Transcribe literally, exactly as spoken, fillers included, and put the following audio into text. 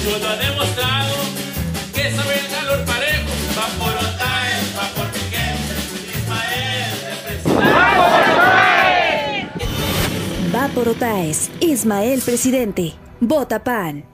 Chulo ha demostrado que sabe el calor parejo. Va por Otaes, va por Piqué, Ismael, de presidente. Va por Otaes, Ismael presidente. Vota P A N.